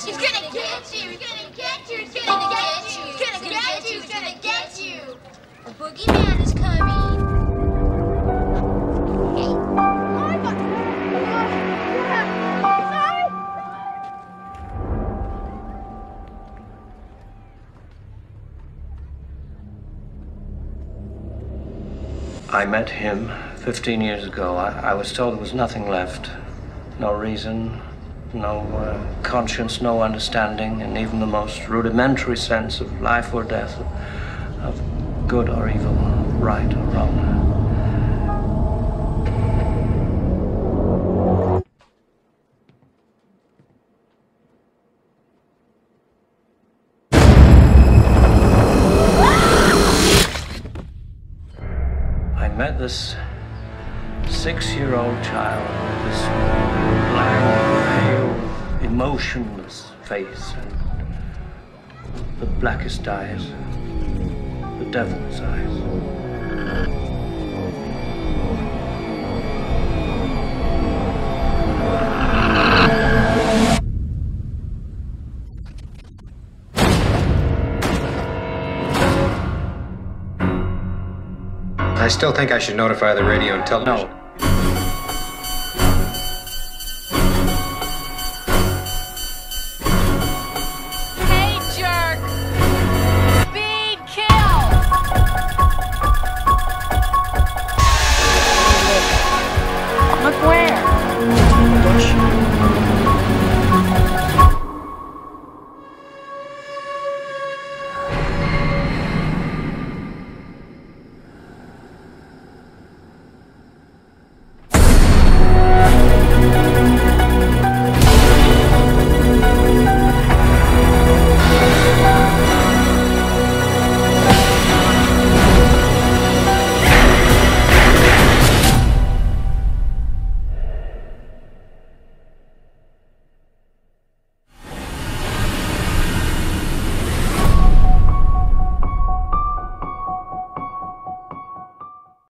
He's gonna get you. He's gonna get you. He's gonna get you. He's gonna get you. He's gonna get you. The boogeyman is coming. I met him 15 years ago. I was told there was nothing left. No reason, no conscience, no understanding, and even the most rudimentary sense of life or death, of good or evil, right or wrong. I met this 6-year-old child with this blank, pale, emotionless face and the blackest eyes, the devil's eyes. I still think I should notify the radio and television. No.